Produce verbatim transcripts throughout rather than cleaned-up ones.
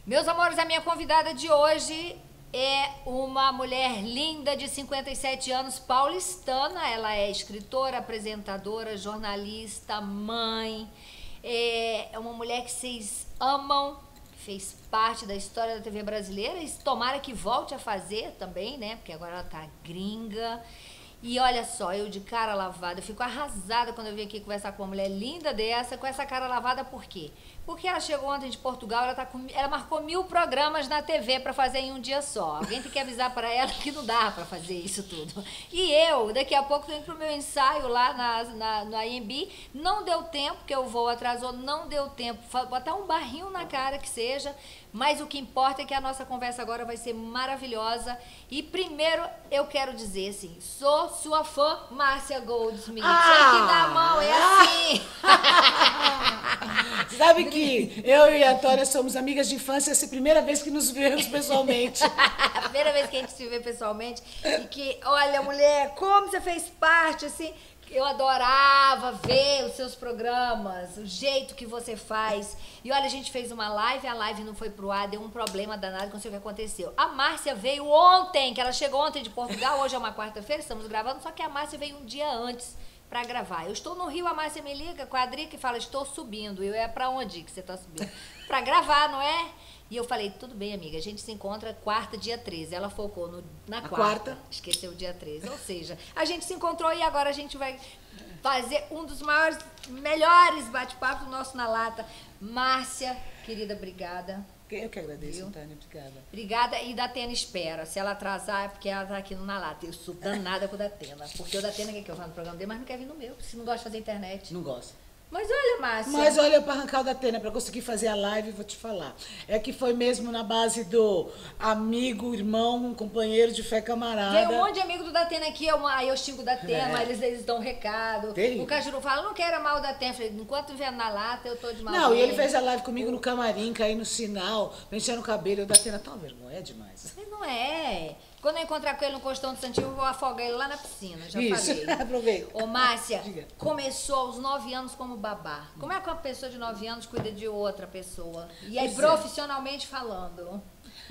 Meus amores, a minha convidada de hoje é uma mulher linda de cinquenta e sete anos, paulistana. Ela é escritora, apresentadora, jornalista, mãe. É uma mulher que vocês amam, fez parte da história da T V brasileira e tomara que volte a fazer também, né? Porque agora ela tá gringa. E olha só, eu de cara lavada, eu fico arrasada quando eu venho aqui conversar com uma mulher linda dessa, com essa cara lavada, por quê? Porque ela chegou ontem de Portugal, ela, tá com, ela marcou mil programas na T V pra fazer em um dia só. Alguém tem que avisar pra ela que não dá pra fazer isso tudo. E eu, daqui a pouco, tô indo pro meu ensaio lá na, na, no I M B, não deu tempo, porque o voo atrasou, não deu tempo, botar um barrinho na cara que seja, mas o que importa é que a nossa conversa agora vai ser maravilhosa. E primeiro eu quero dizer assim, sou sua fã, Márcia Goldsmith. Ah, Tem que dar a mão, é assim. Sabe que eu e a Tória somos amigas de infância, essa é a primeira vez que nos vemos pessoalmente. A primeira vez que a gente se vê pessoalmente. E que, olha, mulher, como você fez parte, assim... Eu adorava ver os seus programas, o jeito que você faz. E olha, a gente fez uma live, a live não foi pro ar, deu um problema danado, não sei o que aconteceu. A Márcia veio ontem, que ela chegou ontem de Portugal, hoje é uma quarta-feira, estamos gravando, só que a Márcia veio um dia antes pra gravar. Eu estou no Rio, a Márcia me liga com a Adri que fala, estou subindo. Eu, é pra onde que você tá subindo? Pra gravar, não é? E eu falei, tudo bem, amiga, a gente se encontra quarta, dia treze. Ela focou no, na quarta, quarta, esqueceu o dia treze. Ou seja, a gente se encontrou e agora a gente vai fazer um dos maiores, melhores bate-papos do nosso Na Lata. Márcia, querida, obrigada. Eu que agradeço, Antônia, obrigada. Obrigada, e Datena espera. Se ela atrasar, é porque ela tá aqui no Na Lata. Eu sou danada com o Datena, porque o Datena quer que eu vá no programa dele, mas não quer vir no meu, se não gosta de fazer internet. Não gosta. Mas olha, Márcia... Mas olha, para arrancar o Datena, para conseguir fazer a live, vou te falar. É que foi mesmo na base do amigo, irmão, companheiro de fé, camarada. Tem um monte de amigo do Datena aqui, eu, aí eu xingo o Datena, é. eles, eles dão um recado. Tem. O Cajuru fala, não quero mal o Datena. Eu falei, enquanto vier na lata, eu tô de mal. Não, e ele fez a live comigo no camarim, caí no sinal, mexendo no cabelo. O Datena tá uma vergonha, é demais. Mas não é... Quando eu encontrar com ele no Costão do Santinho, eu vou afogar ele lá na piscina, já Isso, falei. aproveita. Ô, Márcia, Diga. Começou aos nove anos como babá. Como é que uma pessoa de nove anos cuida de outra pessoa? E aí, Pois profissionalmente é. falando?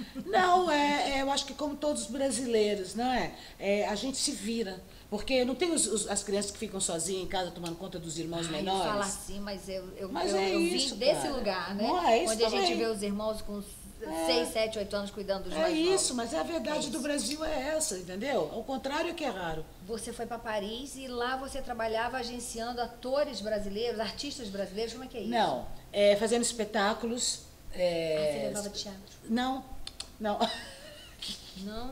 Não, é, é, eu acho que como todos os brasileiros, não é? é a gente se vira. Porque não tem os, os, as crianças que ficam sozinhas em casa tomando conta dos irmãos Ai, menores? Fala assim, mas eu, eu, mas eu, é eu isso, vim desse cara. lugar, né? Não é isso Onde a gente também. vê os irmãos com É. seis, sete, oito anos cuidando dos É mais novos. isso, mas a verdade É do isso. Brasil é essa, entendeu? Ao contrário que é raro. Você foi para Paris e lá você trabalhava agenciando atores brasileiros, artistas brasileiros, como é que é isso? Não, é, fazendo espetáculos. É... Ah, você levava teatro? Não, não. Não?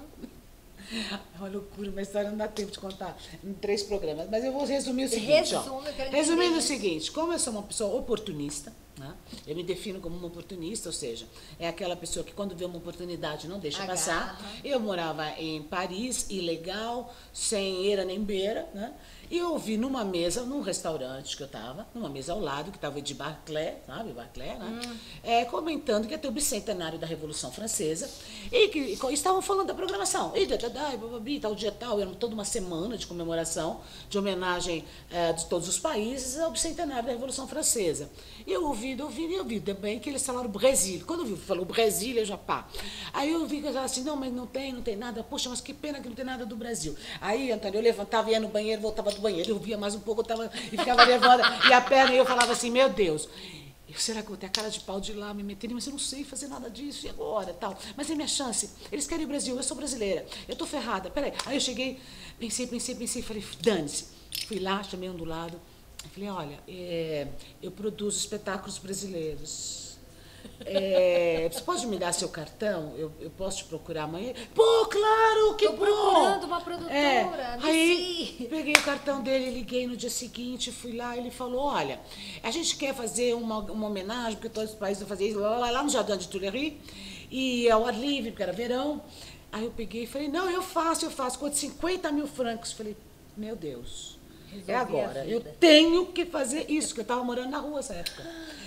É uma loucura, uma história não dá tempo de contar em três programas. Mas eu vou resumir o seguinte, Resume, ó. eu quero Resumindo entender o isso. seguinte, como eu sou uma pessoa oportunista, né? Eu me defino como uma oportunista, ou seja, é aquela pessoa que quando vê uma oportunidade não deixa Agarra. passar. Eu morava em Paris, ilegal, sem eira nem beira, né? E eu ouvi numa mesa, num restaurante que eu estava, numa mesa ao lado, que estava de Barclay, sabe, Barclay, né? Hum. É, comentando que ia ter o bicentenário da Revolução Francesa e que e, estavam falando da programação. E, da, da, da, e tal dia tal, era toda uma semana de comemoração, de homenagem é, de todos os países ao bicentenário da Revolução Francesa. E eu ouvi, eu ouvi, eu ouvi também que eles falaram Brasil. Quando eu vi, falou Brasil, eu já pá. Aí eu vi que eles assim, não, mas não tem, não tem nada. Poxa, mas que pena que não tem nada do Brasil. Aí, Antônio, eu levantava, ia no banheiro, voltava do banheiro, eu via mais um pouco, eu tava, e ficava levando, e a perna, e eu falava assim, meu Deus, eu, será que eu vou ter a cara de pau de ir lá me meter? Mas eu não sei fazer nada disso, e agora, tal. Mas é minha chance, eles querem o Brasil, eu sou brasileira, eu tô ferrada, peraí. Aí eu cheguei, pensei, pensei, pensei, falei, dane-se. Fui lá, chamei um do lado, falei, olha, é, eu produzo espetáculos brasileiros. É, você pode me dar seu cartão? Eu, eu posso te procurar amanhã? Pô, claro, que Tô bom! procurando uma produtora. É, aí sim. peguei o cartão dele, liguei no dia seguinte, fui lá, ele falou, olha, a gente quer fazer uma, uma homenagem, porque todos os países vão fazer isso, lá, lá, lá no Jardim de Tuileries, e ao ar livre, porque era verão. Aí eu peguei e falei, não, eu faço, eu faço, com cinquenta mil francos. Falei, meu Deus, Resolvi é agora, a eu vida. tenho que fazer isso, porque eu estava morando na rua nessa época.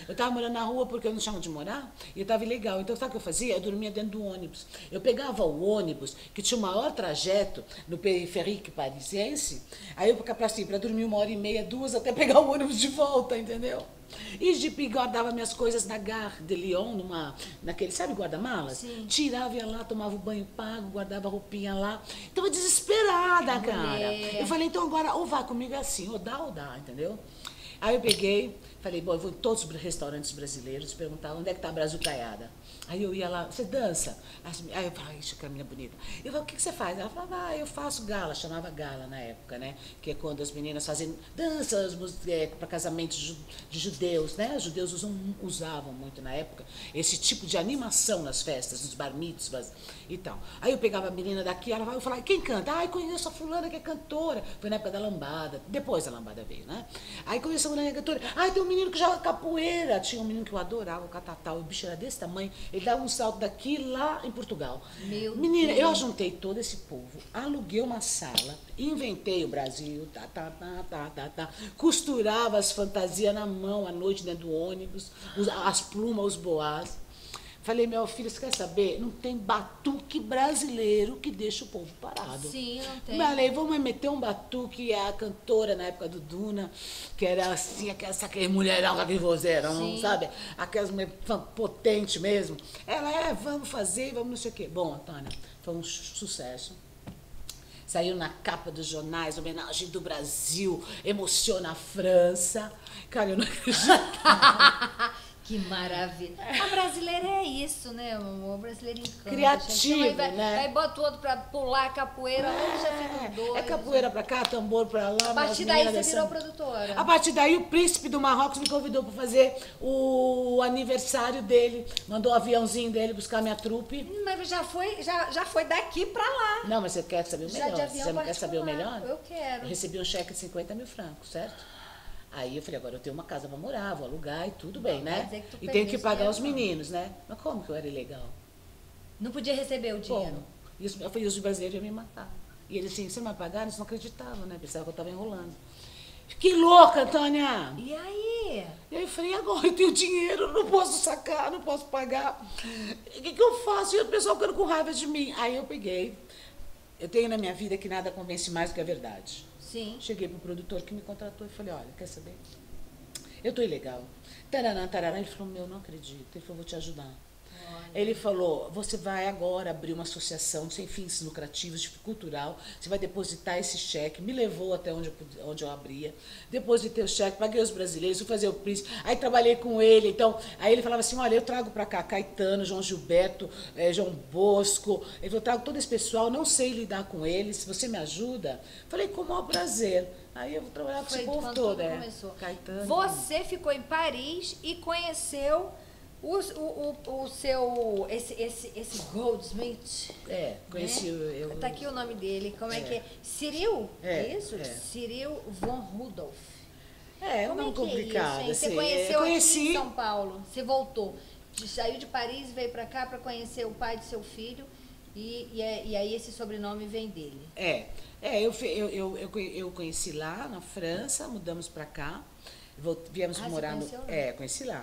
Eu tava morando na rua porque eu não tinha onde morar e eu tava ilegal. Então, sabe o que eu fazia? Eu dormia dentro do ônibus. Eu pegava o ônibus, que tinha o maior trajeto no periférique parisiense, aí eu ficava assim, para dormir uma hora e meia, duas, até pegar o ônibus de volta, entendeu? E de guardava minhas coisas na Gare de Lyon, numa, naquele, sabe, guarda-malas? Sim. Tirava, ia lá, tomava o banho pago, guardava a roupinha lá. Tava desesperada, cara. Mulher. Eu falei, então agora, ou vai comigo assim, ou dá ou dá, entendeu? Aí eu peguei, falei, bom, eu vou em todos os restaurantes brasileiros, perguntar onde é que tá a brazucaiada. Aí eu ia lá, você dança? Aí eu falava, ixi, que menina bonita. Eu falava, o que, que você faz? Ela falava, ah, eu faço gala, chamava gala na época, né? Que é quando as meninas fazem danças é, para casamentos de judeus, né? Os judeus usam, usavam muito na época esse tipo de animação nas festas, nos bar mitzvahs e tal. Aí eu pegava a menina daqui, ela eu falava, quem canta? Ah, eu conheço a fulana que é cantora. Foi na época da lambada, depois a lambada veio, né? Aí conheço a fulana que é cantora. Ah, tem um menino que joga capoeira. Tinha um menino que eu adorava, o catatal, o bicho era desse tamanho. Ele dava um salto daqui lá em Portugal. Meu Menina, Deus. eu juntei todo esse povo, aluguei uma sala, inventei o Brasil, tá, tá, tá, tá, tá, tá, costurava as fantasias na mão à noite dentro do ônibus, os- as plumas, os boás. Falei, meu filho, você quer saber? Não tem batuque brasileiro que deixa o povo parado. Sim, não tem. Falei, vamos meter um batuque, a cantora na época do Duna, que era assim, aquela, aquele mulherão, aquele vozeirão, Sim. sabe? Aquelas mulher potente mesmo. Ela, é, vamos fazer, vamos não sei o quê. Bom, Antônia, foi um su- sucesso. Saiu na capa dos jornais, homenagem do Brasil, emociona a França. Cara, eu não acredito. Que maravilha. A brasileira é isso, né, amor? O brasileiro encanta. Criativo, gente. Vai, né? Vai bota o outro pra pular capoeira, hoje já fica doido. É capoeira pra cá, tambor pra lá. A partir as daí meninas você virou dançando. produtora. A partir daí o príncipe do Marrocos me convidou para fazer o aniversário dele. Mandou o aviãozinho dele buscar minha trupe. Hum, Mas já foi, já, já foi daqui pra lá. Não, mas você quer saber o Já melhor? de avião Você não quer saber o particular. melhor? Eu quero. Eu recebi um cheque de cinquenta mil francos, certo? Aí eu falei, agora eu tenho uma casa para morar, vou alugar e tudo bem, Não, né? quer dizer que tu E tenho perdeu que esse pagar dinheiro, os não. meninos, né? Mas como que eu era ilegal? Não podia receber o dinheiro. Como? E os, eu falei, os brasileiros iam me matar. E eles assim, você não vai pagar? Eles não acreditavam, né? Pensavam que eu estava enrolando. Que louca, Tânia! E aí? E aí eu falei, agora eu tenho dinheiro, não posso sacar, não posso pagar. O que, que eu faço? E o pessoal ficando com raiva de mim. Aí eu peguei. Eu tenho na minha vida que nada convence mais do que a verdade. Sim. Cheguei pro produtor que me contratou e falei, olha, quer saber? Eu tô ilegal. Tararã, tararã. Ele falou, meu, não acredito. Ele falou, vou te ajudar. Ele falou, você vai agora abrir uma associação sem fins lucrativos, de cultural, você vai depositar esse cheque. Me levou até onde eu, pude- onde eu abria, depositei o cheque, paguei os brasileiros, fui fazer o príncipe, aí trabalhei com ele. Então, aí ele falava assim, olha, eu trago para cá Caetano, João Gilberto, eh, João Bosco, ele falou, eu trago todo esse pessoal, não sei lidar com eles, se você me ajuda. Falei, com o maior prazer. Aí eu vou trabalhar com Foi esse povo quando todo. tudo é. começou. Caetano. Você ficou em Paris e conheceu o, o, o, o seu, esse, esse, esse Goldsmith. É, conheci né? eu. eu Tá aqui o nome dele, como é, É. que é? Cyril? É, isso? é. Cyril von Rudolph. É, Como não é que complicado. é isso, hein? Você assim, conheceu eu aqui conheci. em São Paulo, você voltou, de- saiu de Paris e veio pra cá pra conhecer o pai de seu filho e, e, é- e aí esse sobrenome vem dele. É, é eu, fe- eu, eu, eu conhe- eu conheci lá na França, mudamos pra cá, vol- viemos Ah, você morar no. conheceu lá? É, conheci lá.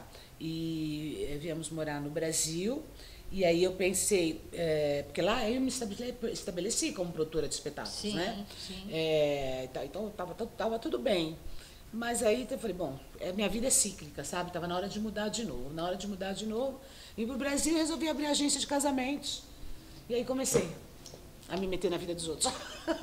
E eh, viemos morar no Brasil. E aí eu pensei, é, porque lá eu me estabeleci, estabeleci como produtora de espetáculos, Sim, né? sim. É, tá, então tava, tu- tava tudo bem. Mas aí eu falei, bom, é, minha vida é cíclica, sabe? Tava na hora de mudar de novo. Na hora de mudar de novo, vim pro Brasil e resolvi abrir agência de casamentos. E aí comecei a me meter na vida dos outros.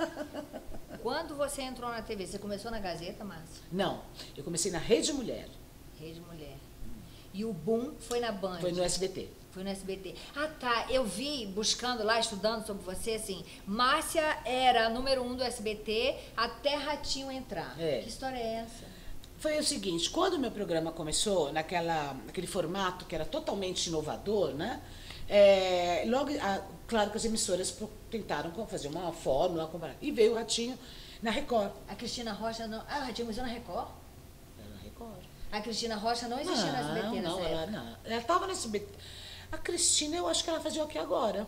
Quando você entrou na T V, você começou na Gazeta, Márcia? Não, eu comecei na Rede Mulher, Rede Mulher. E o boom foi na Band. foi no S B T. Foi no S B T. Ah, tá. Eu vi, buscando lá, estudando sobre você, assim, Márcia era a número um do S B T até Ratinho entrar. É. Que história é essa? Foi o seguinte, quando o meu programa começou, naquela, naquele formato que era totalmente inovador, né? É, logo, a- claro que as emissoras pro- tentaram co- fazer uma fórmula, comparar. E veio o Ratinho na Record. A Cristina Rocha não... Ah, o Ratinho começou na Record? Era na Record. A Cristina Rocha não existia no S B T Não, nessa não, época. ela não. Ela estava no S B T. A Cristina, eu acho que ela fazia o que agora.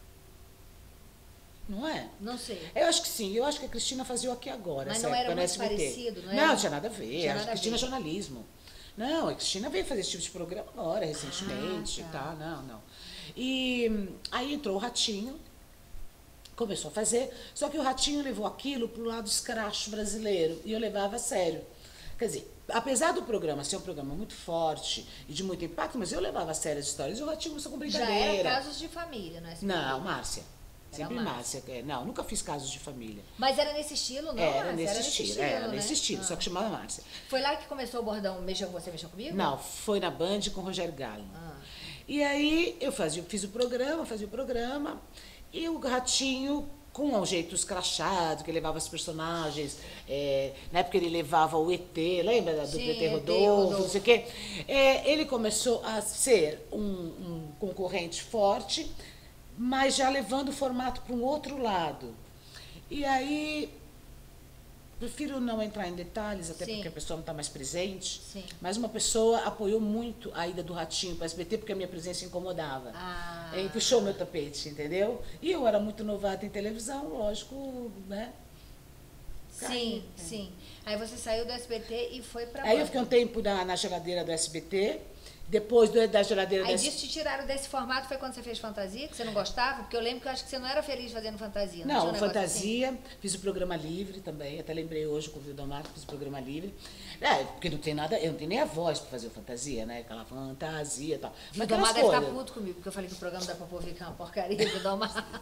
Não é? Não sei. Eu acho que sim, eu acho que a Cristina fazia o aqui agora. Mas essa não era época, no muito S B T. parecido, não Não, era? tinha nada a ver. Tinha a nada a Cristina é ver. jornalismo. Não, a Cristina veio fazer esse tipo de programa agora, recentemente, Ah, tá. tá? Não, não. E hum, aí entrou o Ratinho, começou a fazer, só que o Ratinho levou aquilo pro lado escracho brasileiro, e eu levava a sério. Quer dizer, apesar do programa ser um programa muito forte e de muito impacto, mas eu levava a sério as histórias, e o Ratinho começou com Já brincadeira. era casos de família, não é? Não, Márcia. Sempre Márcia. Márcia. é, Não, nunca fiz casos de família. Mas era nesse estilo, não? Era Márcia? nesse Era estilo, estilo, era né? nesse estilo, Ah. só que chamava Márcia. Foi lá que começou o bordão Mexa com você, mexa comigo? Não, foi na Band com o Rogério Gallo. Ah. E aí eu fazia, fiz o programa, fazia o programa, e o Ratinho, com um jeito escrachado, que levava os personagens, é, na época ele levava o E T, lembra do Sim, E T E T Rodolfo, Rodolfo. não sei o quê? É, ele começou a ser um, um concorrente forte, mas já levando o formato para um outro lado. E aí, prefiro não entrar em detalhes, até Sim. porque a pessoa não está mais presente, Sim. mas uma pessoa apoiou muito a ida do Ratinho para o S B T porque a minha presença incomodava. Ah. E puxou meu tapete, entendeu? E eu era muito novata em televisão, lógico, né? Sim, Caí, é. sim. Aí você saiu do S B T e foi pra Aí eu Band. fiquei um tempo na, na geladeira do S B T, depois do, da geladeira do Aí S B T. disso te tiraram desse formato foi quando você fez fantasia, que você não gostava? Porque eu lembro que eu acho que você não era feliz fazendo fantasia. Não, Não, tinha um negócio fantasia, fiz o programa livre também, até lembrei hoje com o Vildomar que fiz o programa livre. É, porque não tem nada, eu não tenho nem a voz para fazer o fantasia, né? Aquela fantasia e tal. Assim. Mas O Domar aquelas deve estar coisas. puto comigo, porque eu falei que o programa da Popovica é uma porcaria, o Domar.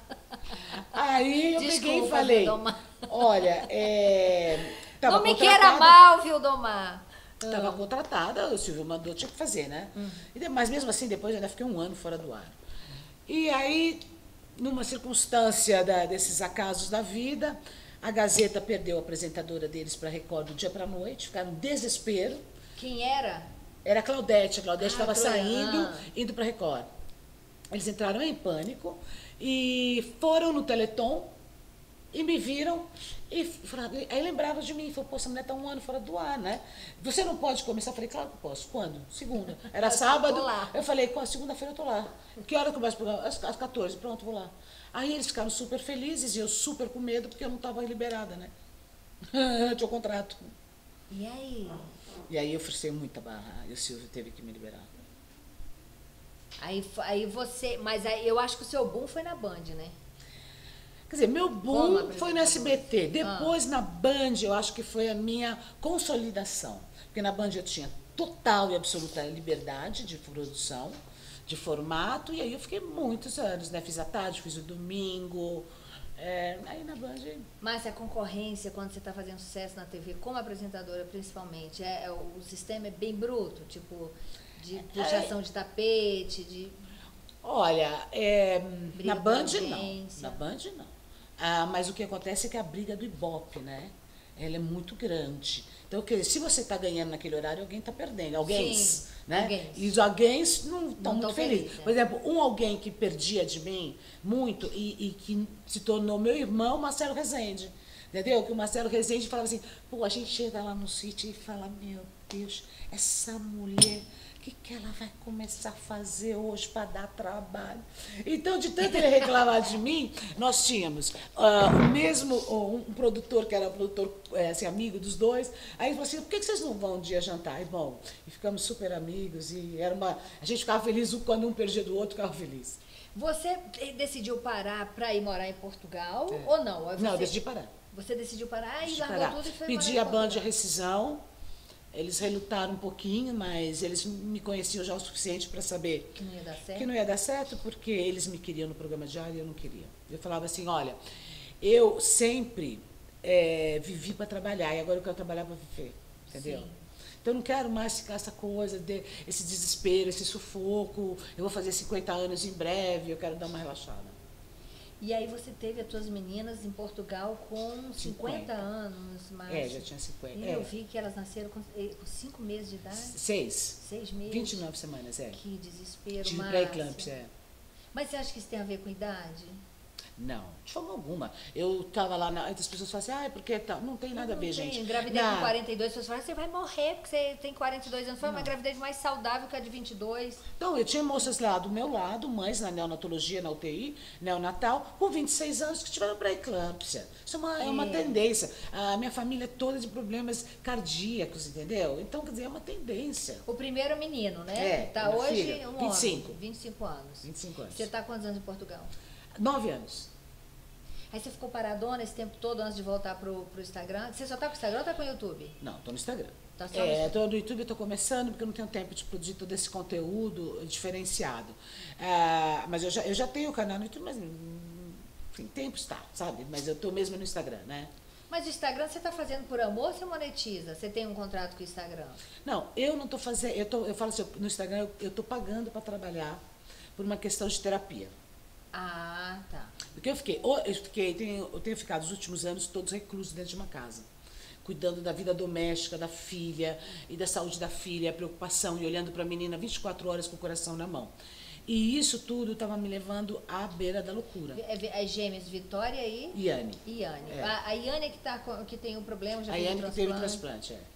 Aí eu peguei e Desculpa, falei, Vildomar. olha, é, tava Não me contratada- queira mal, viu, Domar? Estava contratada, o Silvio mandou, tinha que fazer, né? Hum. E de- Mas mesmo assim, depois eu ainda fiquei um ano fora do ar. E aí, numa circunstância da- desses acasos da vida, a Gazeta perdeu a apresentadora deles para Record do dia para a noite, ficaram em desespero. Quem era? Era a Claudete, a Claudete Ah, estava Troiano. saindo, Ah. indo para Record. Eles entraram em pânico e foram no Teleton e me viram e falaram, aí lembravam de mim, falaram, pô, essa mulher está um ano fora do ar, né? Você não pode começar? Eu falei, claro que posso. Quando? Segunda. Era sábado. tô lá. Eu falei, "Qual? Segunda-feira eu tô lá. Que hora começa o programa? Às, às quatorze, pronto, vou lá. Aí eles ficaram super felizes e eu super com medo porque eu não estava liberada, né? Tinha o contrato. E aí? E aí eu forcei muita barra e o Silvio teve que me liberar. Aí, fo- aí você. Mas aí, eu acho que o seu boom foi na Band, né? Quer dizer, meu Como boom foi no S B T. apresentadora? Depois, na Band, eu acho que foi a minha consolidação. Porque na Band eu tinha total e absoluta liberdade de produção, de formato, e aí eu fiquei muitos anos, né? Fiz a tarde, fiz o domingo. é, aí na Band. Mas a concorrência, quando você está fazendo sucesso na T V, como apresentadora principalmente, é, é- o sistema é bem bruto, tipo, de puxação de tapete, de. Olha, é, Briga na por Band audiência. não. Na Band não. Ah, mas o que acontece é que a briga do Ibope, né? Ela é muito grande. Então, quer dizer, se você está ganhando naquele horário, alguém está perdendo. Alguém, Sim, né? alguém. E os alguém não estão Não muito tão felizes. felizes, é. Por exemplo, um alguém que perdia de mim muito e, e que se tornou meu irmão, Marcelo Rezende. Entendeu? Que o Marcelo Rezende falava assim, pô, a gente chega lá no sítio e fala, meu Deus, essa mulher, o que, que ela vai começar a fazer hoje para dar trabalho? Então, de tanto ele reclamar de mim, nós tínhamos ah, o mesmo, um, um produtor que era produtor, eh, assim, amigo dos dois, aí ele falou assim, por que, que vocês não vão um dia jantar? E bom, e ficamos super amigos, e era uma, a gente ficava feliz um quando um perdia do outro, ficava feliz. Você decidiu parar para ir morar em Portugal É. ou não? Ou Não, eu você, decidi parar. Você decidiu parar e Decidi largou parar. tudo e foi Pedi morar a em Band a Portugal. rescisão, eles relutaram um pouquinho, mas eles me conheciam já o suficiente para saber Que não ia dar certo? que não ia dar certo, porque eles me queriam no programa diário e eu não queria. Eu falava assim, olha, eu sempre eh, vivi para trabalhar e agora eu quero trabalhar para viver, entendeu? Sim. Então eu não quero mais ficar essa coisa, de, esse desespero, esse sufoco, eu vou fazer cinquenta anos em breve, eu quero dar uma relaxada. E aí você teve as suas meninas em Portugal com cinquenta cinquenta. anos, mas... É, já tinha cinquenta. E é. eu vi que elas nasceram com, eh, com cinco meses de idade, Seis. seis meses. vinte e nove semanas, é. Que desespero, Tive Márcia. pré-eclâmpsia, é. Mas você acha que isso tem a ver com idade? Não, de forma alguma. Eu tava lá, na, as pessoas falam assim, ah, porque tá, não tem nada a ver, Não tem. gente. Engravidei Na- com quarenta e dois, as pessoas falam, você vai morrer porque você tem quarenta e dois anos. Foi uma Não. gravidez mais saudável que a de vinte e dois. Então, eu tinha moças lá do meu lado, mães na neonatologia, na U T I, neonatal, com vinte e seis anos que tiveram pré-eclâmpsia. Isso é uma, é. uma É. tendência. A minha família é toda de problemas cardíacos, entendeu? Então, quer dizer, é uma tendência. O primeiro menino, né? É, Tá minha hoje filha, um vinte e cinco. homem, vinte e cinco anos. vinte e cinco anos. Você tá há quantos anos em Portugal? Nove anos. Aí você ficou paradona esse tempo todo antes de voltar pro, pro Instagram? Você só tá com o Instagram ou tá com o YouTube? Não, tô no Instagram. Tá só no É, Instagram. tô no YouTube, eu tô começando, porque eu não tenho tempo de produzir todo esse conteúdo diferenciado. Ah, mas eu já, eu já tenho o canal no YouTube, mas hum, enfim, tempo está, sabe? Mas eu tô mesmo no Instagram, né? Mas o Instagram você tá fazendo por amor ou você monetiza? Você tem um contrato com o Instagram? Não, eu não tô fazendo, eu, tô, eu falo assim, no Instagram eu, eu tô pagando para trabalhar por uma questão de terapia. Ah, tá. Porque eu fiquei, eu fiquei, tenho, eu tenho ficado os últimos anos todos reclusos dentro de uma casa, cuidando da vida doméstica da filha e da saúde da filha, a preocupação e olhando para a menina vinte e quatro horas com o coração na mão. E isso tudo estava me levando à beira da loucura. É, As gêmeas Vitória e Iane. Iane. É. A, a Iane que, tá, com- que tem um problema, já A fez Iane um que teve transplante. transplante, é.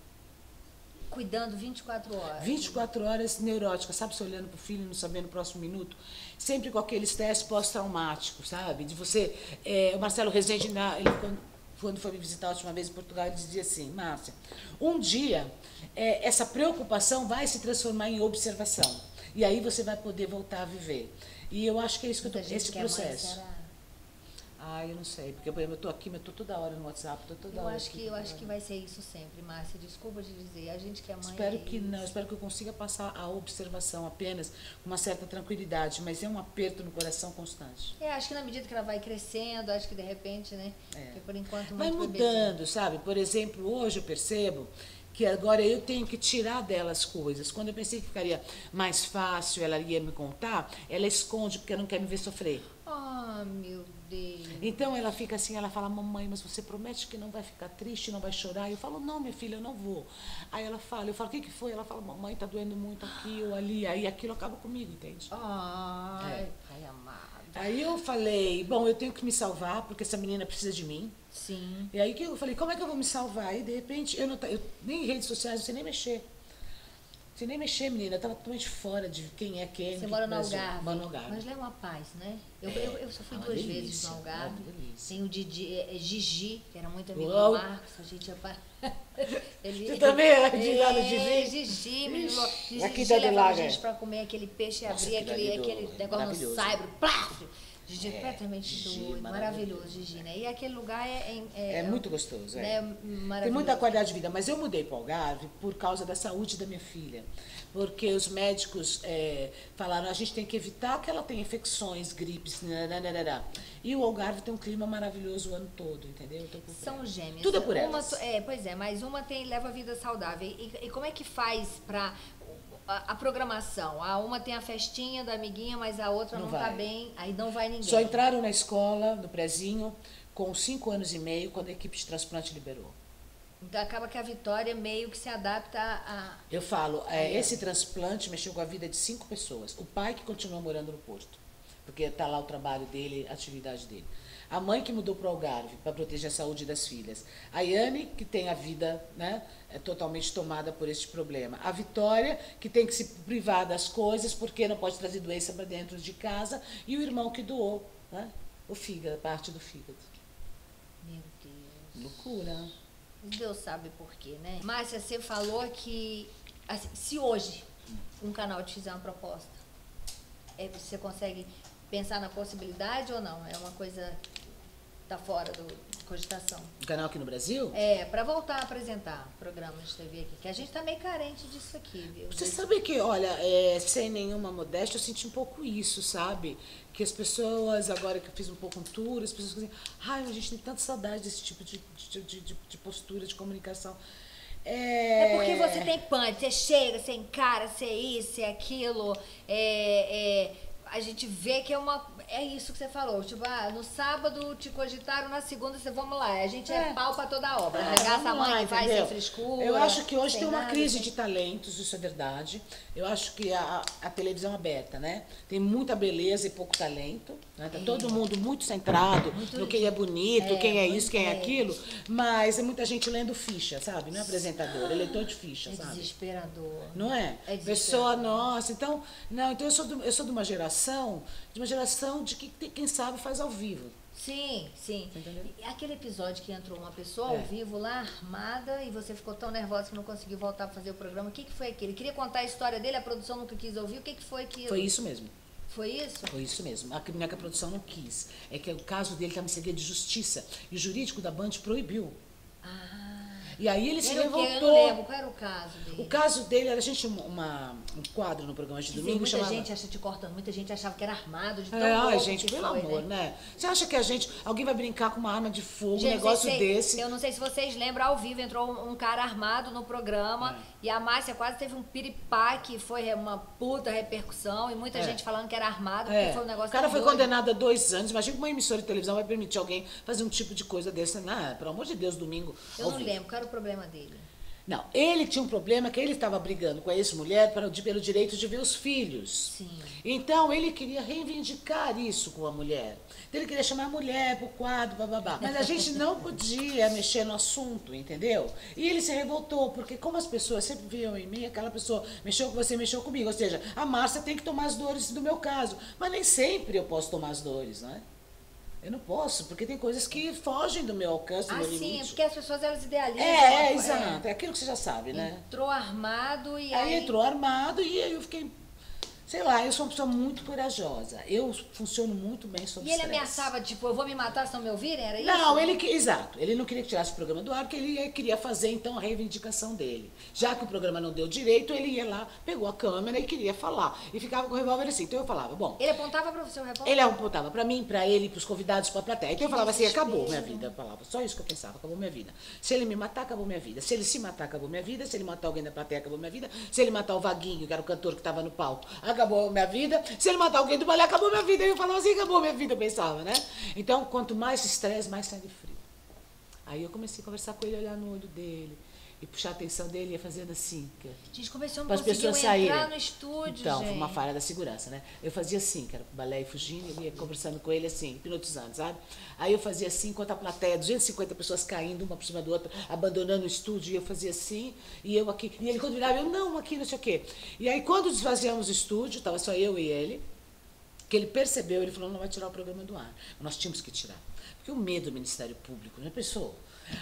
Cuidando vinte e quatro horas. vinte e quatro horas neurótica, sabe? Você olhando pro filho, não sabendo o próximo minuto. Sempre com aquele estresse pós-traumático, sabe? De você... É, o Marcelo Rezende, na, ele, quando, quando foi me visitar a última vez em Portugal, ele dizia assim, Márcia, um dia é, essa preocupação vai se transformar em observação. E aí você vai poder voltar a viver. E eu acho que é isso que eu tô, Muita gente esse que é mãe, processo. será? Ah, eu não sei, porque por exemplo, eu tô aqui, mas eu tô toda hora no WhatsApp, tô toda Eu hora acho, aqui, que, eu toda acho hora. que vai ser isso sempre, Márcia. Desculpa te dizer. A gente que é mãe. Espero é que isso. não, espero que eu consiga passar a observação apenas com uma certa tranquilidade, mas é um aperto no coração constante. É, acho que na medida que ela vai crescendo, acho que de repente, né? É. Porque por enquanto Vai muito bebezinho. mudando, sabe? Por exemplo, hoje eu percebo que agora eu tenho que tirar dela as coisas. Quando eu pensei que ficaria mais fácil, ela ia me contar, ela esconde porque ela não quer me ver sofrer. Ah, meu Deus. Então ela fica assim, ela fala, mamãe, mas você promete que não vai ficar triste, não vai chorar? Eu falo, não, minha filha, eu não vou. Aí ela fala, eu falo, o que, que foi? Ela fala, mamãe, tá doendo muito aqui ou ali. Aí aquilo acaba comigo, entende? Ai, É. pai amado. Aí eu falei, bom, eu tenho que me salvar, porque essa menina precisa de mim. Sim. E aí que eu falei, como é que eu vou me salvar? E de repente, eu não eu, nem em redes sociais, não sei nem mexer. Não sei nem mexer, menina. Eu tava totalmente fora de quem é quem. Você que mora no Brasil. Algarve. Moro no Algarve. Mas lá é uma paz, né? Eu, É, eu, eu só fui é uma duas delícia, vezes no é Algarve. uma delícia. Tem o Didi, é, é Gigi, que era muito amigo Uau. do Marcos. A gente ia para. Ele, Você também é de lá no É, Gigi? Gigi, menino. Gigi, aqui Gigi da do levava a Lago, gente é. pra comer aquele peixe e Nossa, abrir aquilo aquele, ali do- aquele é negócio no maravilhoso. saibro. Plaf! Gigi é É, completamente Gigi, doido. maravilhoso. Maravilhoso, Gigi, né? E aquele lugar é. É, É muito gostoso, é. né, Tem maravilhoso. muita qualidade de vida, mas eu mudei para o Algarve por causa da saúde da minha filha. Porque os médicos é, falaram, a gente tem que evitar que ela tenha infecções, gripes, nananana. E o Algarve tem um clima maravilhoso o ano todo, entendeu? Então, por São elas. gêmeas. Tudo é por uma, elas. É, pois é, mas uma tem, leva a vida saudável. E, e como é que faz pra a, a programação? A uma tem a festinha da amiguinha, mas a outra não, Não tá vai. bem, aí não vai ninguém. Só entraram na escola, no prezinho, com cinco anos e meio, quando a equipe de transplante liberou. Então acaba que a Vitória meio que se adapta a. Eu falo, é, esse transplante mexeu com a vida de cinco pessoas. O pai que continua morando no Porto, porque está lá o trabalho dele, a atividade dele. A mãe que mudou para o Algarve para proteger a saúde das filhas. A Yane, que tem a vida, né, é totalmente tomada por este problema. A Vitória, que tem que se privar das coisas porque não pode trazer doença para dentro de casa. E o irmão que doou, né, o fígado, parte do fígado. Meu Deus. Loucura. Deus sabe por quê, né? Márcia, você falou que assim, se hoje um canal te fizer uma proposta, é, você consegue pensar na possibilidade ou não? É uma coisa que tá fora do de cogitação. Um canal aqui no Brasil? É, pra voltar a apresentar programas de T V aqui, que a gente tá meio carente disso aqui, viu? Você sabe que, olha, é, sem nenhuma modéstia, eu senti um pouco isso, sabe? Que as pessoas, agora que eu fiz um pouco um tour, as pessoas dizem, ai, a gente tem tanta saudade desse tipo de, de, de, de- de postura, de comunicação. É, É porque você tem punch, você chega, você encara, você é isso, você é aquilo, é, é, a gente vê que é uma. É isso que você falou. Tipo, ah, no sábado te cogitaram, na segunda você vamos lá. A gente é, é pau pra toda a obra. É, Arregaça a mãe, faz sem frescura. Eu acho que hoje tem uma nada, crise sem... de talentos, isso é verdade. Eu acho que a, a televisão aberta, né? Tem muita beleza e pouco talento. Né? Tá é. todo mundo muito centrado muito no quem é bonito, é, quem é isso, quem é aquilo. Mas é muita gente lendo ficha, sabe? Não é apresentador, é leitor de ficha, é sabe? Desesperador. Não é? É Pessoa, nossa, então, não, então eu sou, do, eu sou de uma geração, de uma geração de que quem sabe faz ao vivo. Sim, sim. Entendeu? E aquele episódio que entrou uma pessoa é. ao vivo lá, armada, e você ficou tão nervosa que não conseguiu voltar a fazer o programa. O que, que foi aquele? Ele queria contar a história dele, a produção nunca quis ouvir. O que, que foi aquilo? Foi isso mesmo. Foi isso? Foi isso mesmo. A, não é que a produção não quis. É que o caso dele estava em segredo de justiça. E o jurídico da Band proibiu. Ah. E aí ele se era levantou. Eu não lembro. Qual era o caso dele? O caso dele era a gente uma, um quadro no programa de domingo. Muita chamava... gente acha te cortando, muita gente achava que era armado de tão é, louco gente, que pelo foi, amor, né? né? Você acha que a gente, alguém vai brincar com uma arma de fogo, gente, um negócio sei, desse? Eu não sei se vocês lembram, ao vivo entrou um, um cara armado no programa é. e a Márcia quase teve um piripaque, foi uma puta repercussão e muita é. gente falando que era armado, é. porque foi um negócio. O cara foi doido. condenado a dois anos. Imagina que uma emissora de televisão vai permitir alguém fazer um tipo de coisa dessa. Não, pelo amor de Deus, domingo. Eu não vivo. lembro, qual era o problema dele? Não, ele tinha um problema que ele estava brigando com a ex-mulher pelo direito de ver os filhos. Sim. Então, ele queria reivindicar isso com a mulher. Então, ele queria chamar a mulher para o quadro, bababá. Mas a gente não podia mexer no assunto, entendeu? E ele se revoltou, porque como as pessoas sempre viam em mim, aquela pessoa mexeu com você, mexeu comigo. Ou seja, a Márcia tem que tomar as dores do meu caso. Mas nem sempre eu posso tomar as dores, não é? Eu não posso, porque tem coisas que fogem do meu alcance, do ah, meu sim, limite. sim, porque as pessoas elas idealizam. É, é, exato, é aquilo que você já sabe, né? Entrou armado e aí... aí... entrou armado e aí eu fiquei... Sei lá, eu sou uma pessoa muito corajosa. Eu funciono muito bem sob E ele estresse. ameaçava, tipo, eu vou me matar se não me ouvirem? Era isso? Não, ele, exato. Ele não queria que tirasse o programa do ar, porque ele queria fazer, então, a reivindicação dele. Já que o programa não deu direito, ele ia lá, pegou a câmera e queria falar. E ficava com o revólver assim. Então eu falava, bom... Ele apontava para o seu revólver? Ele apontava para mim, para ele, para os convidados, para a plateia. Então eu falava assim, acabou minha vida. Eu falava, só isso que eu pensava, acabou minha vida. Se ele me matar, acabou minha vida. Se ele se matar, acabou minha vida. Se ele matar alguém da plateia, acabou minha vida. Se ele matar o Vaguinho, que era o cantor que estava no palco, acabou minha vida. Se ele matar alguém do balé, acabou minha vida. Eu falava assim, acabou minha vida, eu pensava, né? Então, quanto mais estresse, mais sangue frio. Aí eu comecei a conversar com ele, olhar no olho dele, e puxar a atenção dele, ia fazendo assim. Gente, começou a não conseguiu entrar no estúdio, Então, gente. foi uma falha da segurança, né? Eu fazia assim, que era o balé e fugindo, ele ia conversando com ele assim, hipnotizando, sabe? Aí eu fazia assim, enquanto a plateia, duzentas e cinquenta pessoas caindo, uma por cima da outra, abandonando o estúdio, e eu fazia assim, e eu aqui. E ele quando virava, eu não, aqui, não sei o quê. E aí quando desvaziamos o estúdio, estava só eu e ele, que ele percebeu, ele falou, não vai tirar o programa do ar. Nós tínhamos que tirar. Porque o medo do Ministério Público, né, pessoal?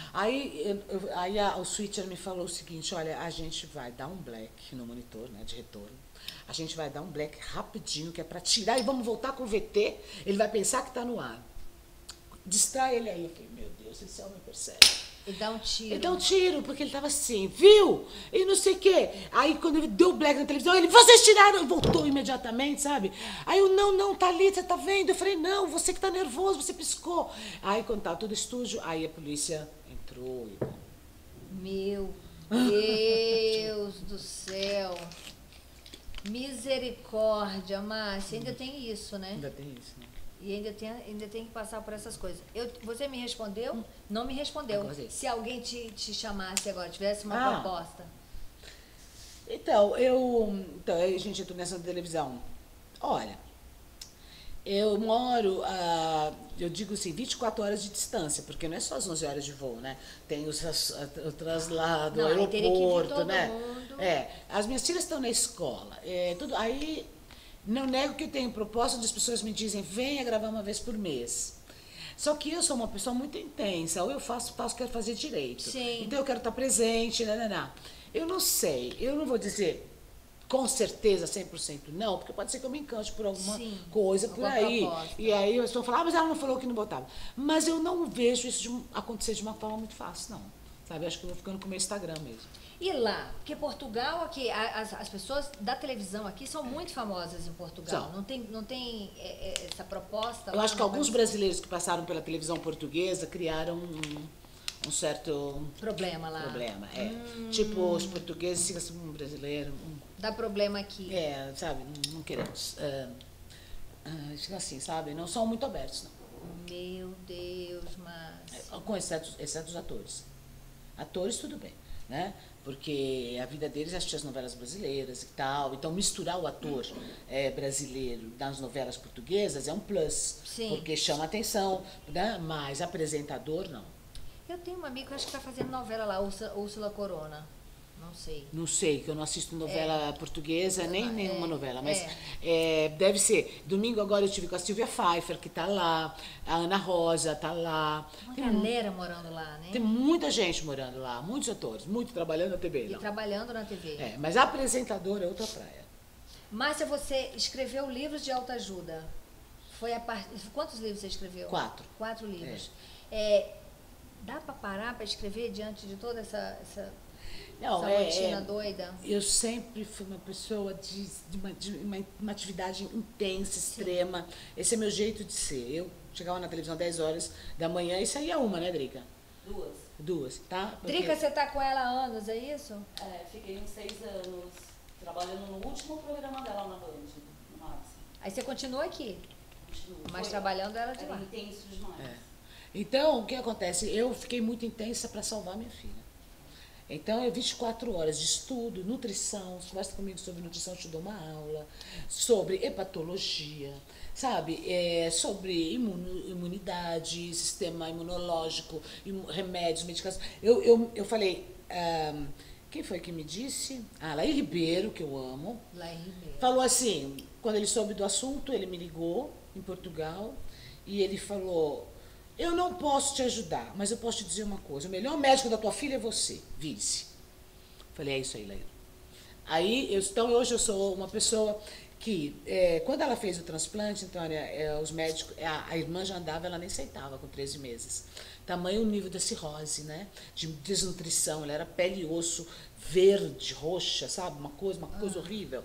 Aí, eu, eu, aí a, o switcher me falou o seguinte, olha, a gente vai dar um black no monitor, né, de retorno. A gente vai dar um black rapidinho, que é para tirar, e vamos voltar com o V T, ele vai pensar que está no ar. Distrai ele aí. Eu falei, meu Deus, esse homem percebe. E dá um tiro. Ele dá um tiro, porque ele tava assim, viu? E não sei o quê. Aí quando ele deu o black na televisão, ele, vocês tiraram, voltou imediatamente, sabe? Aí eu, não, não, tá ali, você tá vendo? Eu falei, não, você que tá nervoso, você piscou. Aí quando tava todo o estúdio, aí a polícia entrou e... Meu Deus do céu. Misericórdia, Márcia, ainda tem isso, né? Ainda tem isso, né? E ainda tem, ainda tem que passar por essas coisas. Eu, você me respondeu? Hum. Não me respondeu. Se alguém te, te chamasse agora, tivesse uma ah. proposta. Então, eu... Então, a gente entrou nessa televisão. Olha, eu moro, a, eu digo assim, vinte e quatro horas de distância, porque não é só as onze horas de voo, né? Tem os, o traslado, o aeroporto, né? Mundo. É, as minhas filhas estão na escola. É, tudo, aí... Não nego que eu tenho proposta onde as pessoas me dizem, venha gravar uma vez por mês. Só que eu sou uma pessoa muito intensa, ou eu faço, faço, quero fazer direito. Sim. Então eu quero estar presente, não, não, não. Eu não sei, eu não vou dizer com certeza cem por cento não, porque pode ser que eu me encante por alguma Sim, coisa por aí. Proposta. E aí as pessoas falam, ah, mas ela não falou que não botava. Mas eu não vejo isso de, acontecer de uma forma muito fácil, não. Sabe, eu acho que eu vou ficando com o meu Instagram mesmo. E lá? Porque Portugal, aqui, as, as pessoas da televisão aqui são muito famosas em Portugal. São. Não tem, não tem é, é, essa proposta? Eu acho que alguns brasileiros que passaram pela televisão portuguesa criaram um, um certo... Problema lá. Problema, é. Hum. Tipo, os portugueses ficam assim, um brasileiro... Um, Dá problema aqui. É, sabe, não, não queremos. Uh, ah, assim, sabe? Não são muito abertos, não. Meu Deus, mas... Com exceto, exceto os atores. Atores, tudo bem, né? Porque a vida deles é assistir as novelas brasileiras e tal. Então, misturar o ator é, brasileiro nas novelas portuguesas é um plus. Sim. Porque chama atenção, né? Mas apresentador, não. Eu tenho uma amiga que acho que está fazendo novela lá, Úrsula, Úrsula Corona. Não sei. Não sei, que eu não assisto novela é. portuguesa, nem é, nenhuma novela, mas é. É, deve ser. Domingo agora eu tive com a Silvia Pfeiffer, que tá lá, a Ana Rosa tá lá. Uma tem galera morando lá, né? Tem muita gente morando lá, muitos atores, muito trabalhando na T V. E não. trabalhando na T V. É, mas apresentador é outra praia. Márcia, você escreveu livros de autoajuda. Foi a part... Quantos livros você escreveu? Quatro. Quatro livros. É. É, dá para parar para escrever diante de toda essa... essa... Não, Essa é, rotina é, doida. Eu sempre fui uma pessoa de, de, uma, de uma, uma atividade intensa, extrema. Sim. Esse é meu jeito de ser. Eu chegava na televisão dez horas da manhã e saía uma, né, Drica? Duas. Duas, tá? Porque... Drica, você tá com ela há anos, é isso? É, fiquei uns seis anos trabalhando no último programa dela na Band, no máximo. Aí você continua aqui? Continuo. Mas Foi, trabalhando ela de era lá. intenso demais. É. Então, o que acontece? Eu fiquei muito intensa para salvar minha filha. Então, é vinte e quatro horas de estudo, nutrição, você conversa comigo sobre nutrição, eu te dou uma aula, sobre hepatologia, sabe? É, sobre imuno, imunidade, sistema imunológico, imu, remédios, medicações. Eu, eu, eu falei, um, quem foi que me disse? Ah, Laí Ribeiro, que eu amo. Laí Ribeiro. Falou assim, quando ele soube do assunto, ele me ligou em Portugal e ele falou... Eu não posso te ajudar, mas eu posso te dizer uma coisa. O melhor médico da tua filha é você, vice. Falei, é isso aí, Laíra. Aí, eu, então, hoje eu sou uma pessoa que, é, quando ela fez o transplante, então, é, os médicos, a, a irmã já andava, ela nem aceitava com treze meses. Tamanho o nível da cirrose, né? De desnutrição, ela era pele e osso verde, roxa, sabe? Uma coisa, uma coisa horrível.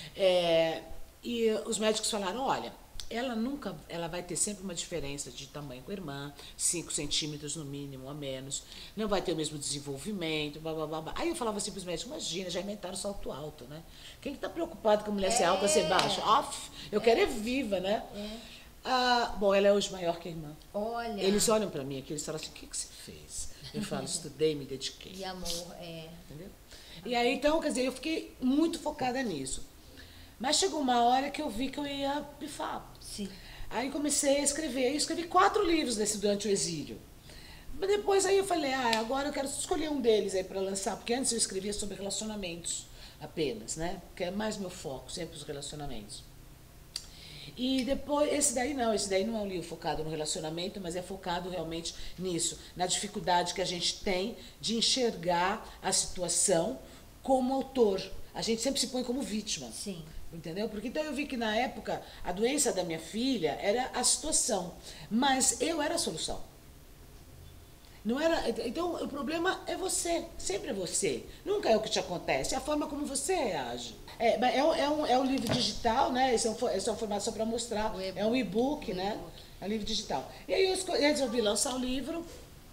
É, e os médicos falaram, olha... Ela nunca, ela vai ter sempre uma diferença de tamanho com a irmã, cinco centímetros no mínimo, a menos, não vai ter o mesmo desenvolvimento, blá, blá, blá, blá. Aí eu falava assim para os médicos, imagina, já inventaram salto alto, né? Quem está preocupado com a mulher ser alta, ser baixa? Off, eu quero é viva, né? É. Ah, bom, ela é hoje maior que a irmã. Olha. Eles olham para mim aqui, eles falam assim, o que, que você fez? Eu falo, estudei, me dediquei. E amor, é. Entendeu? E aí, então, quer dizer, eu fiquei muito focada nisso. Mas chegou uma hora que eu vi que eu ia pifar. Sim. Aí comecei a escrever. Eu escrevi quatro livros desse, durante o exílio. Mas depois aí eu falei, ah, agora eu quero escolher um deles aí para lançar. Porque antes eu escrevia sobre relacionamentos apenas, né? Porque é mais meu foco, sempre os relacionamentos. E depois, esse daí não, esse daí não é um livro focado no relacionamento, mas é focado realmente nisso. Na dificuldade que a gente tem de enxergar a situação como autor. A gente sempre se põe como vítima. Sim. Entendeu? Porque então eu vi que na época a doença da minha filha era a situação, mas eu era a solução. Não era, então o problema é você, sempre é você. Nunca é o que te acontece, é a forma como você reage. É, é, um, é, um, é um livro digital, né? Esse é um, esse é um formato só para mostrar, é um e-book, né? É um livro digital. E aí eu, escolhi, eu resolvi lançar o livro,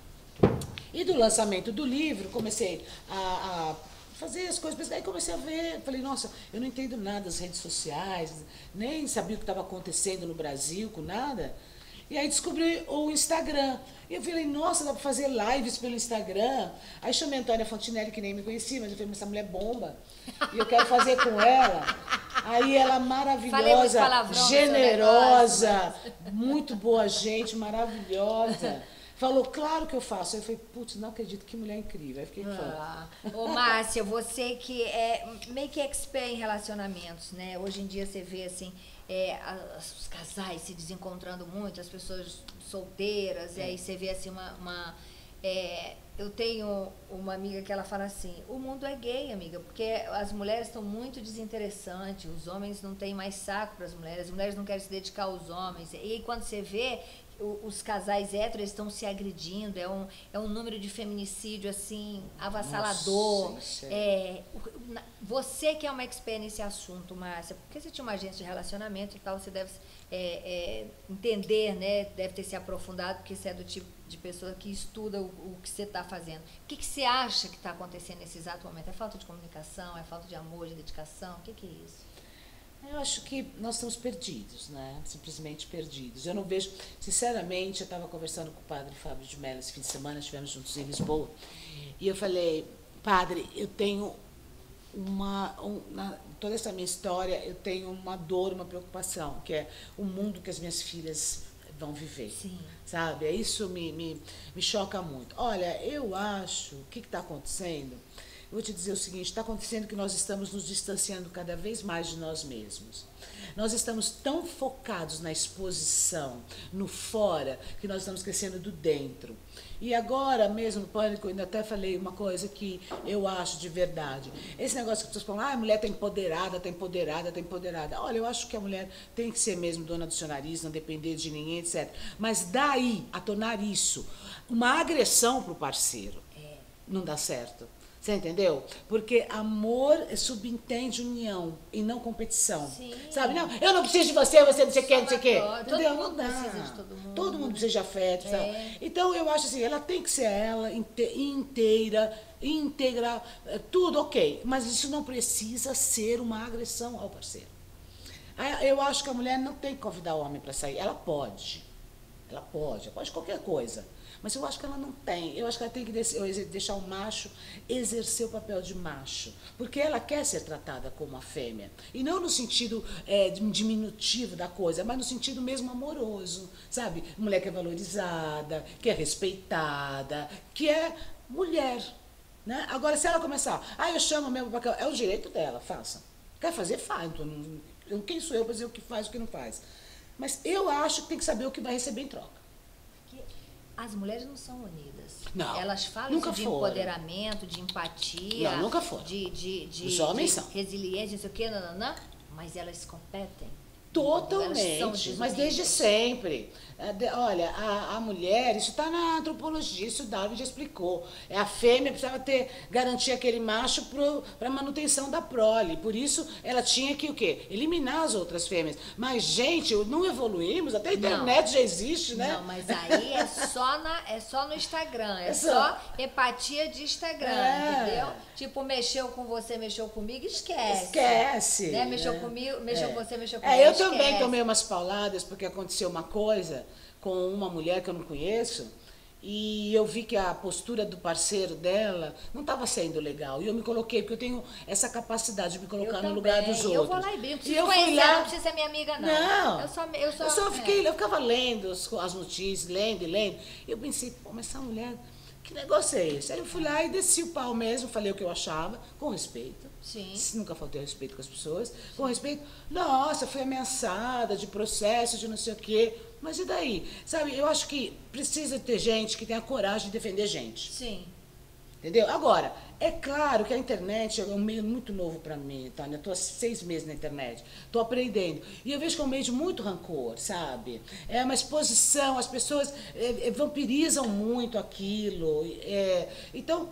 e do lançamento do livro comecei a, a fazer as coisas, aí comecei a ver, falei, nossa, eu não entendo nada das redes sociais, nem sabia o que estava acontecendo no Brasil, com nada. E aí descobri o Instagram. E eu falei, nossa, dá para fazer lives pelo Instagram. Aí chamei a Antônia Fontinelli, que nem me conhecia, mas eu falei, mas essa mulher é bomba. E eu quero fazer com ela. Aí ela maravilhosa, generosa, muito boa gente, maravilhosa. Falou, claro que eu faço. Aí eu falei, putz, não acredito, que mulher incrível. Aí fiquei ah. fã. Ô, Márcia, você que é meio que expert em relacionamentos, né? Hoje em dia você vê, assim, é, os casais se desencontrando muito, as pessoas solteiras, é. E aí você vê, assim, uma... uma é, eu tenho uma amiga que ela fala assim, o mundo é gay, amiga, porque as mulheres estão muito desinteressantes, os homens não têm mais saco para as mulheres, as mulheres não querem se dedicar aos homens. E aí quando você vê... os casais héteros estão se agredindo, é um, é um número de feminicídio assim avassalador. Nossa, é, você que é uma expert nesse assunto, Márcia, porque você tinha uma agência de relacionamento e tal, você deve é, é, entender, né? Deve ter se aprofundado, porque você é do tipo de pessoa que estuda o, o que você está fazendo. O que, que você acha que está acontecendo nesse exato momento? É falta de comunicação? É falta de amor, de dedicação? O que, que é isso? Eu acho que nós estamos perdidos, né? Simplesmente perdidos. Eu não vejo, sinceramente, eu estava conversando com o padre Fábio de Mello esse fim de semana, estivemos juntos em Lisboa, e eu falei, padre, eu tenho uma, um, na, toda essa minha história, eu tenho uma dor, uma preocupação, que é o mundo que as minhas filhas vão viver. Sim. Sabe? Isso me, me, me choca muito. Olha, eu acho, o que está acontecendo? Eu vou te dizer o seguinte, está acontecendo que nós estamos nos distanciando cada vez mais de nós mesmos. Nós estamos tão focados na exposição, no fora, que nós estamos crescendo do dentro. E agora mesmo no Pânico, eu ainda até falei uma coisa que eu acho de verdade. Esse negócio que as pessoas falam, ah, a mulher está empoderada, está empoderada, está empoderada. Olha, eu acho que a mulher tem que ser mesmo dona do seu nariz, não depender de ninguém, etcétera. Mas daí a tornar isso uma agressão para o parceiro, é. Não dá certo. Você entendeu? Porque amor subentende união e não competição. Sim. Sabe? Não, eu não preciso de você, você não sei o que, não sei o que. Todo mundo precisa de todo mundo. Todo mundo precisa de afeto. É. Sabe? Então, eu acho assim, ela tem que ser ela inteira, íntegra, tudo ok. Mas isso não precisa ser uma agressão ao parceiro. Eu acho que a mulher não tem que convidar o homem para sair. Ela pode. Ela pode. Ela pode qualquer coisa. Mas eu acho que ela não tem. Eu acho que ela tem que deixar o macho exercer o papel de macho. Porque ela quer ser tratada como a fêmea. E não no sentido é, diminutivo da coisa, mas no sentido mesmo amoroso. Sabe? Mulher que é valorizada, que é respeitada, que é mulher. Né? Agora, se ela começar, ah, eu chamo mesmo para cá, é o direito dela, faça. Quer fazer, faz. Então, não, quem sou eu para dizer o que faz e o que não faz? Mas eu acho que tem que saber o que vai receber em troca. As mulheres não são unidas. Não, elas falam nunca de foram. Empoderamento, de empatia. Não, nunca foram. De, de, de, Os homens de são. resiliência, não sei o quê, nananã, mas elas competem. Totalmente, mas desde sempre. Olha, a, a mulher, isso está na antropologia, isso Darwin já explicou. É a fêmea precisava ter, garantir aquele macho para a manutenção da prole. Por isso, ela tinha que o quê? Eliminar as outras fêmeas. Mas, gente, não evoluímos, até a internet não. Já existe, né? Não, mas aí é só, na, é só no Instagram, é, é só, só empatia de Instagram, é. Entendeu? Tipo, mexeu com você, mexeu comigo, esquece. Esquece. Né? Mexeu é. comigo, mexeu é. com você, mexeu comigo, É, eu esquece. também tomei umas pauladas porque aconteceu uma coisa com uma mulher que eu não conheço e eu vi que a postura do parceiro dela não estava sendo legal. E eu me coloquei, porque eu tenho essa capacidade de me colocar eu no também. lugar dos outros. Eu vou lá e brinco. Não preciso eu conhecer, fui lá... não precisa ser minha amiga, não. Não. Eu só, eu só, eu só fiquei, é. eu ficava lendo as, as notícias, lendo e lendo. E eu pensei, pô, mas essa mulher, que negócio é esse? Aí eu fui lá e desci o pau mesmo, falei o que eu achava, com respeito. Sim. Nunca faltei respeito com as pessoas. Sim. Com respeito, nossa, fui ameaçada de processo, de não sei o quê. Mas e daí? Sabe, eu acho que precisa ter gente que tenha coragem de defender gente. Sim. Entendeu? Agora, é claro que a internet é um meio muito novo para mim, Tânia. Eu estou há seis meses na internet, estou aprendendo. E eu vejo que é um meio de muito rancor, sabe? É uma exposição, as pessoas é, é, vampirizam muito aquilo. É, então,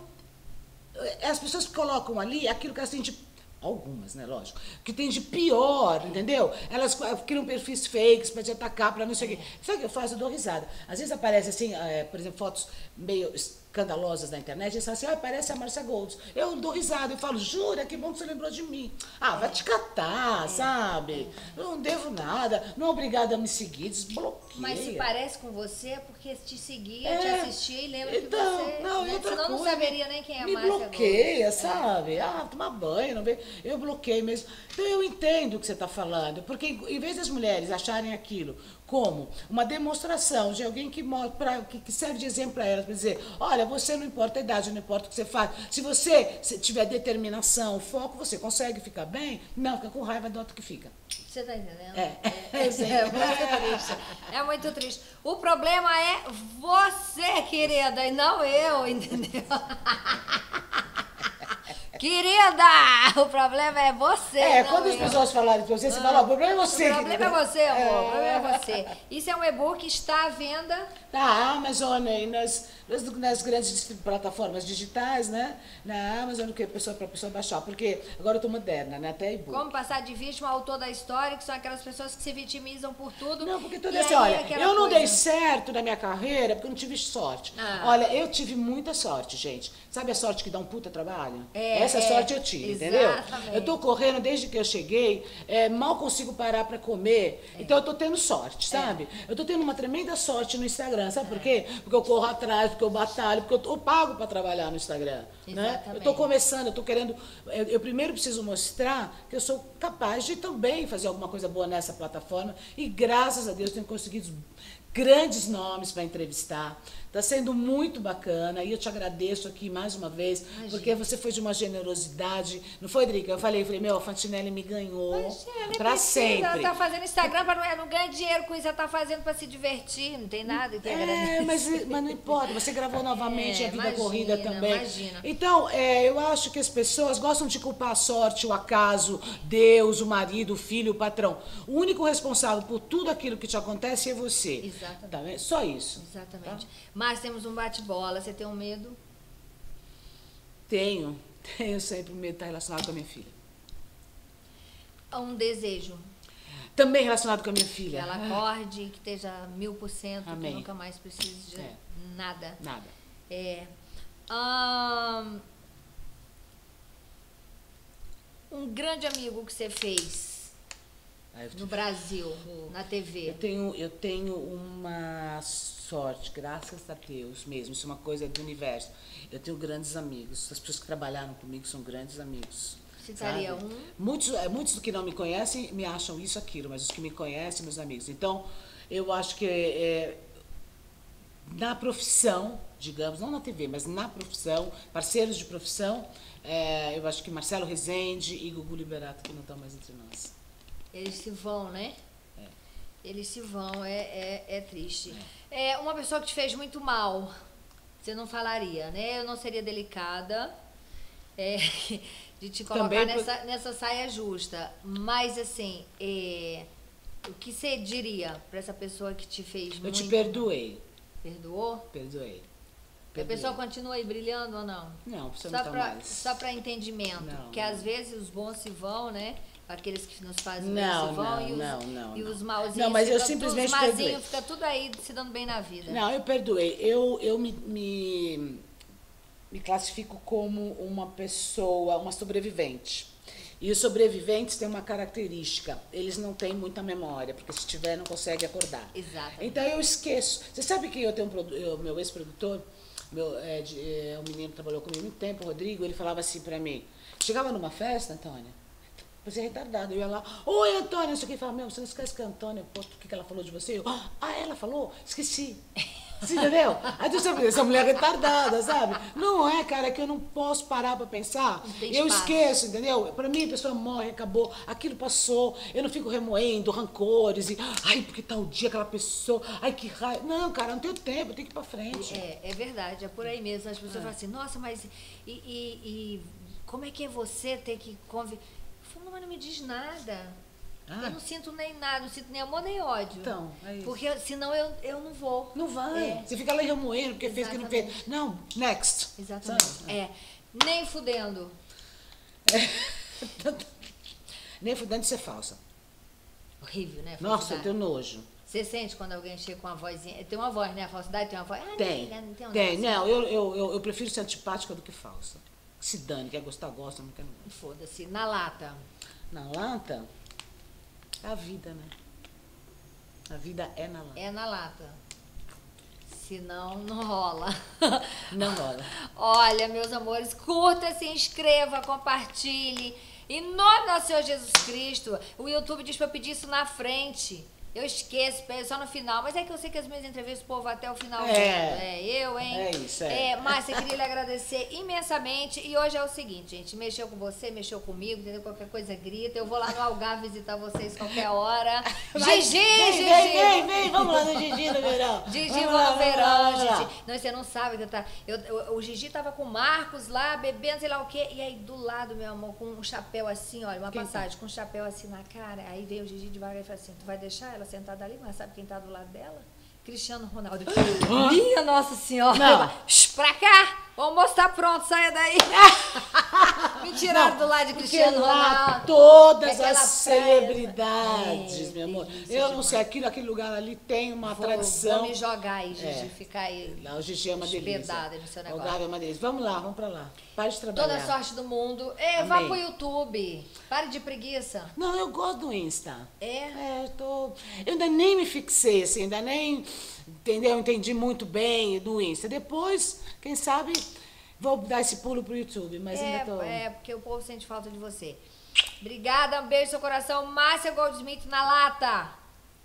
as pessoas colocam ali aquilo que elas têm de... Algumas, né, lógico. Que tem de pior, entendeu? Elas criam perfis fakes para te atacar, para não sei o quê. Sabe o que eu faço? Eu dou risada. Às vezes aparece assim, é, por exemplo, fotos meio escandalosas na internet, e eles falam assim, ah, parece a Márcia Golds. Eu dou risada, eu falo, jura, que bom que você lembrou de mim. Ah, vai te catar, é. sabe? Eu não devo nada, não é obrigada a me seguir, desbloqueia. Mas se parece com você é porque te seguia, é. te assistia e lembra então, que você... Não, né? outra Senão coisa, não saberia nem quem é a me Márcia bloqueia, Golds. sabe? É. Ah, tomar banho, não vê? Eu bloqueio mesmo. Então eu entendo o que você está falando, porque em vez das mulheres acharem aquilo como uma demonstração de alguém que, pra, que serve de exemplo para elas, para dizer, olha, você não importa a idade, não importa o que você faz, se você tiver determinação, foco, você consegue ficar bem, não, fica com raiva do outro que fica. Você está entendendo? É. É, é, é muito triste. É muito triste. O problema é você, querida, e não eu, entendeu? Querida, o problema é você. É, não quando as eu. pessoas falarem pra você, você ah, fala, o problema é você. O problema é você, amor. É. O problema é você. Isso é um e-book, está à venda na Amazon e nas, nas, nas grandes plataformas digitais, né? Na Amazon, que é pessoa para pessoa baixar, porque agora eu tô moderna, né? Até e-book. Como passar de vítima ao autor da história, que são aquelas pessoas que se vitimizam por tudo. Não, porque tudo assim, olha, eu não coisa... dei certo na minha carreira porque eu não tive sorte. Ah. Olha, eu tive muita sorte, gente. Sabe a sorte que dá um puta trabalho? É, essa é, sorte eu tive, entendeu? exatamente. Eu tô correndo desde que eu cheguei, é, mal consigo parar para comer, então eu tô tendo sorte, sabe? Eu tô tendo uma tremenda sorte no Instagram, sabe por quê? Porque eu corro atrás, porque eu batalho, porque eu, tô, eu pago para trabalhar no Instagram, né? Eu tô começando, eu tô querendo, eu, eu primeiro preciso mostrar que eu sou capaz de também fazer alguma coisa boa nessa plataforma e graças a Deus tenho conseguido grandes nomes para entrevistar. Está sendo muito bacana e eu te agradeço aqui mais uma vez, Imagina. porque você foi de uma generosidade. Não foi, Drica? Eu falei, eu falei, meu, a Fantinelli me ganhou para sempre. Ela tá fazendo Instagram, para não, não ganhar dinheiro com isso, ela tá fazendo para se divertir, não tem nada que É, mas, mas não importa, você gravou novamente é, a Vida imagina, Corrida também. Imagina. Então, é, eu acho que as pessoas gostam de culpar a sorte, o acaso, Deus, o marido, o filho, o patrão. O único responsável por tudo aquilo que te acontece é você. Exatamente. Tá vendo? Só isso. Exatamente. Tá? Mas temos um bate-bola, você tem um medo? Tenho. Tenho sempre medo de estar relacionado com a minha filha. Um desejo? Também relacionado com a minha filha. Que ela acorde, que esteja mil por cento, Amém. que nunca mais precise de é. nada. Nada. É. Um, um grande amigo que você fez no Brasil, na T V. Eu tenho, eu tenho uma sorte, graças a Deus mesmo, isso é uma coisa do universo. Eu tenho grandes amigos, as pessoas que trabalharam comigo são grandes amigos. Citaria sabe? um? Muitos, muitos que não me conhecem me acham isso, aquilo, mas os que me conhecem, meus amigos. Então, eu acho que é, na profissão, digamos, não na T V, mas na profissão, parceiros de profissão, é, eu acho que Marcelo Rezende e Gugu Liberato, que não estão mais entre nós. Eles se vão, né? É. Eles se vão, é, é, é triste. É. é uma pessoa que te fez muito mal, você não falaria, né? Eu não seria delicada é, de te colocar Também nessa, por... nessa saia justa. Mas, assim, é, o que você diria para essa pessoa que te fez eu muito... te perdoei. Perdoou? Perdoei. A pessoa continua aí brilhando ou não? Não, precisa só não pra, mais. Só para entendimento, não, porque não. às vezes os bons se vão, né? Aqueles que nos fazem não, bem se vão não, e os, não, não, e não. os malzinhos não, mas eu ficam, simplesmente os mazinhos perdoei. fica tudo aí se dando bem na vida. Não, eu perdoei. Eu, eu me, me, me classifico como uma pessoa, uma sobrevivente. E os sobreviventes têm uma característica, eles não têm muita memória, porque se tiver não consegue acordar. Exato. Então eu esqueço. Você sabe que eu tenho um eu, meu ex-produtor, meu, é, de, é, um menino que trabalhou comigo há muito tempo, o Rodrigo, ele falava assim pra mim, chegava numa festa, Antônia, você é retardada, eu ia lá, oi Antônia, não sei o que, ele falava, meu, você não esquece que a Antônia, pô, o que, que ela falou de você? Eu, ah, ela falou? Esqueci. Você entendeu? Aí tu sabe, essa mulher é retardada, sabe? Não é, cara, é que eu não posso parar pra pensar. Eu esqueço, entendeu? Pra mim, a pessoa morre, acabou, aquilo passou, eu não fico remoendo rancores e, ai, porque tal dia aquela pessoa, ai, que raiva. Não, cara, não tenho tempo, eu tenho que ir pra frente. É, é verdade, é por aí mesmo. As pessoas É. falam assim, nossa, mas e, e, e como é que é você ter que conviver? Eu falo, não, mas não me diz nada. Ah. Eu não sinto nem nada, não sinto nem amor nem ódio. Então, é isso. Porque senão eu, eu não vou. Não vai. É. Você fica lá remoendo porque fez, que não fez. Exatamente. Não, next. Exatamente. Sabe? É. Nem fudendo. É. Nem fudendo de ser falsa. Horrível, né? Nossa, eu falsidade. tenho nojo. Você sente quando alguém chega com uma vozinha. Tem uma voz, né? A falsidade tem uma voz. Ah, Tem. Não, não tem um Tem. negócio. Não, eu, eu, eu, eu prefiro ser antipática do que falsa. Se dane, quer gostar, gosta, não quer não. Foda-se. Na lata. Na lata, é a vida, né? A vida é na lata. É na lata. Senão, não rola. Não rola. Olha, meus amores, curta, se inscreva, compartilhe. Em nome do nosso Senhor Jesus Cristo, o YouTube diz pra eu pedir isso na frente. Eu esqueço, só no final. Mas é que eu sei que as minhas entrevistas o povo vai até o final. É. É eu, hein? É isso, é. É, Márcia, queria lhe agradecer imensamente. E hoje é o seguinte, gente. Mexeu com você, mexeu comigo, entendeu? Qualquer coisa grita. Eu vou lá no Algarve visitar vocês qualquer hora. Vai, Gigi, vem, Gigi! Vem, vem, vem. Vamos lá no Gigi no verão. Gigi, Vamos vou lá, no verão, vamos lá. Gigi. Não, você não sabe que eu tá. Eu, eu- o Gigi tava com o Marcos lá, bebendo, sei lá o quê. E aí, do lado, meu amor, com um chapéu assim, olha, uma Quem passagem, com um chapéu assim na cara. Aí veio o Gigi devagar e falou assim: tu vai deixar ela sentada ali? Mas sabe quem tá do lado dela? Cristiano Ronaldo. Minha Nossa Senhora! Não. Shh, Pra cá! Vamos mostrar, pronto, saia daí. Me tiraram do lado de Cristiano lá Ronaldo. todas Aquela as praia- celebridades, É, meu amor. delícia Eu não demais. sei, aquilo, aquele lugar ali tem uma Vou, tradição. vou me jogar aí, Gigi, É. ficar aí. Lá o Gigi é uma delícia. Hospedada no seu O negócio. Gávea é uma delícia. Vamos lá, vamos pra lá. Pare de trabalhar. Toda a sorte do mundo. É, vá Amém. pro YouTube. Pare de preguiça. Não, eu gosto do Insta. É? É, eu tô. Eu ainda nem me fixei, assim, ainda nem. Entendeu? Entendi muito bem do Insta. Depois, quem sabe, vou dar esse pulo pro YouTube, mas ainda tô. É, é, porque o povo sente falta de você. Obrigada, um beijo no seu coração. Márcia Goldsmith na lata.